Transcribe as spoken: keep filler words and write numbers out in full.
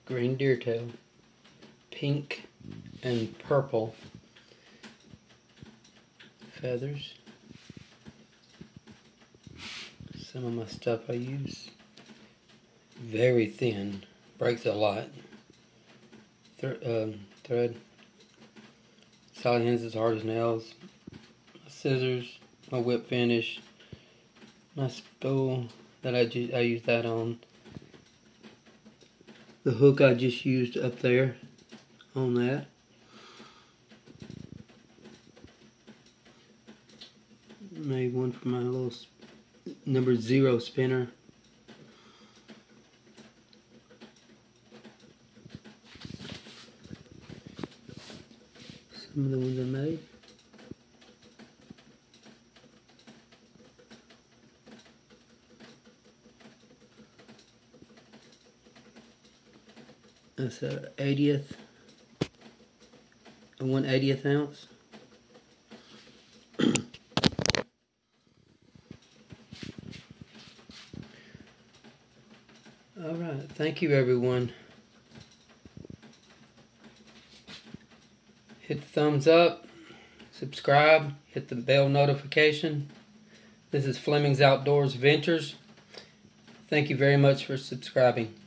green deer tail, pink and purple feathers. Some of my stuff I use very thin, breaks a lot. Th um, thread, solid ends as hard as nails, my scissors, my whip finish, my spool that I, ju I use that on, the hook I just used up there on that, made one for my little number zero spinner. Some of the ones I made. That's a eightieth, a one eightieth ounce. All right, thank you everyone. Hit the thumbs up, subscribe, hit the bell notification. This is Fleming's Outdoors Ventures. Thank you very much for subscribing.